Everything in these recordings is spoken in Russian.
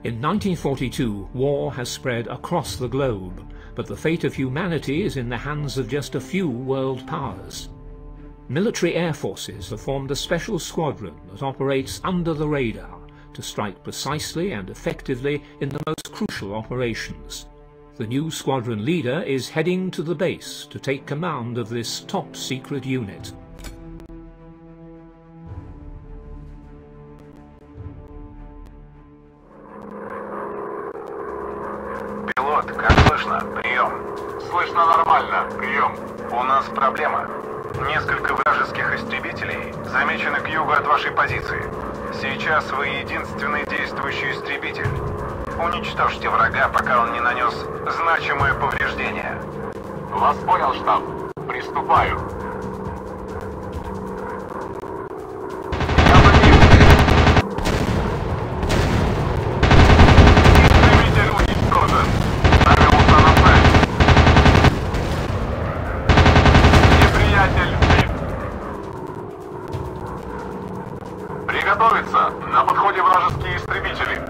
In 1942, war has spread across the globe, but the fate of humanity is in the hands of just a few world powers. Military air forces have formed a special squadron that operates under the radar to strike precisely and effectively in the most crucial operations. The new squadron leader is heading to the base to take command of this top-secret unit. Пилот, как слышно? Прием. Слышно нормально. Прием. У нас проблема. Несколько вражеских истребителей замечены к югу от вашей позиции. Сейчас вы единственный действующий истребитель. Уничтожьте врага, пока он не нанес значимое повреждение. Вас понял, штаб. Приступаю. Истребитель уничтожен. Навелся на цель. Неприятель сбит. Приготовиться. На подходе вражеские истребители.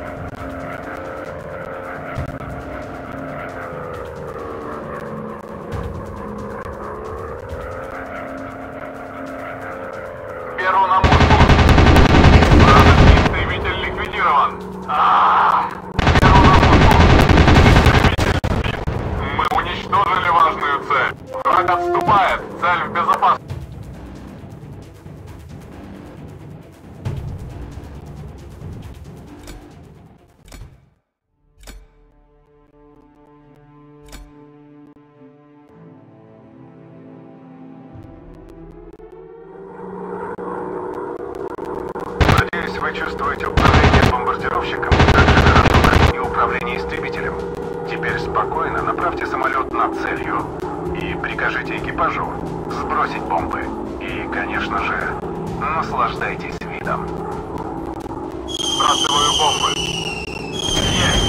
Беру на мушку. Вражеский истребитель ликвидирован. Беру на мушку. Истребитель сбит. Мы уничтожили важную цель. Враг отступает. Цель в безопасности. Вы чувствуете управление бомбардировщиком, так же хорошо, как и управление истребителем. Теперь спокойно направьте самолет над целью и прикажите экипажу сбросить бомбы. И, конечно же, наслаждайтесь видом. Сбрасываю бомбы. Есть!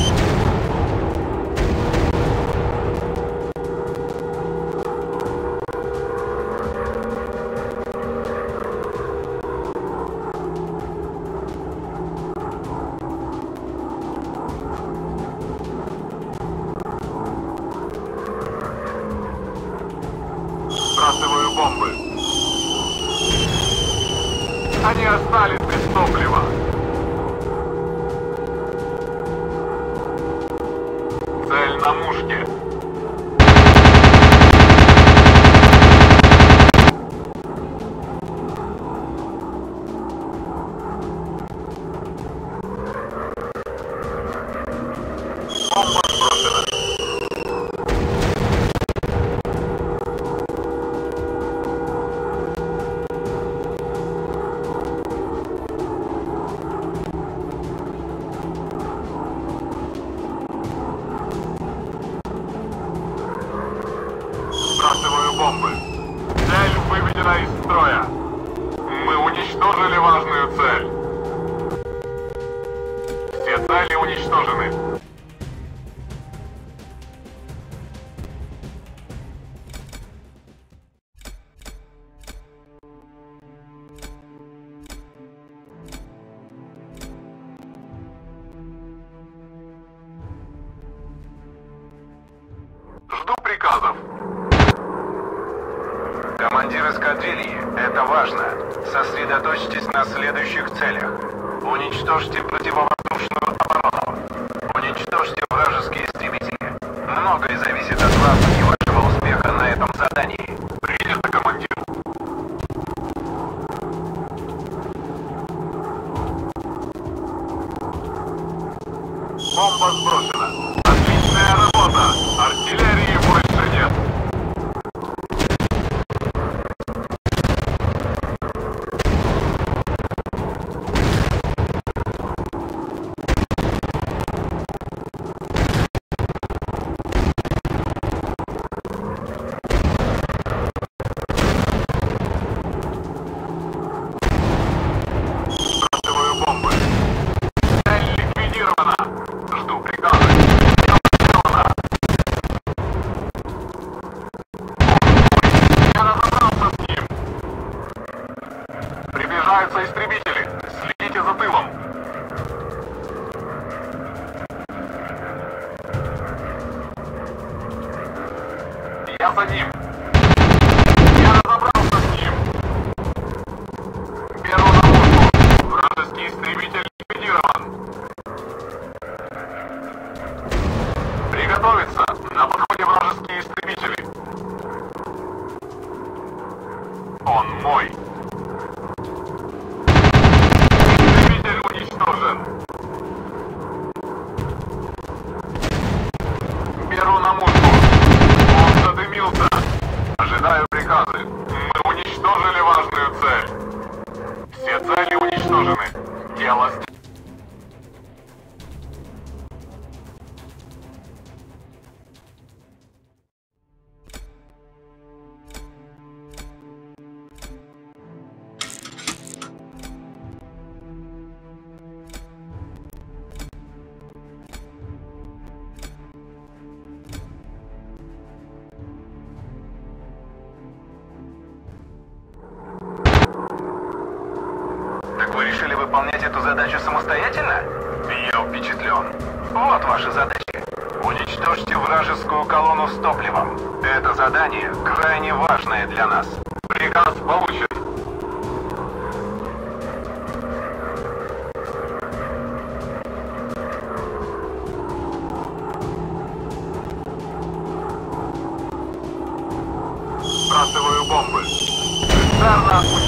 Сбрасываю бомбы. Они остались без топлива. Цель на мушке. Бомба сброшена. Сбрасываю бомбы. Цель выведена из строя. Мы уничтожили важную цель. Все цели уничтожены. Жду приказов. Командир эскадрильи, это важно. Сосредоточьтесь на следующих целях. Уничтожьте противовоздушную оборону. Уничтожьте вражеские истребители. Многое зависит от вас и вашего успеха на этом задании. Принято, командир. Бомба сброшена. Отличная работа. Артиллерии больше нет. Сбрасываю бомбы. Цель ликвидирована. Жду приказа. Я разобрался с ним. Приближаются истребители. Следите за тылом. Он мой. Истребитель уничтожен. Беру на мушку. Он задымился. Ожидаю приказы. Мы уничтожили важную цель. Все цели уничтожены. Дело сделано. Так вы решили выполнять эту задачу самостоятельно? Я впечатлен. Вот ваши задачи. Уничтожьте вражескую колонну с топливом. Это задание крайне важное для нас. Приказ получен. Сбрасываю бомбы. Царно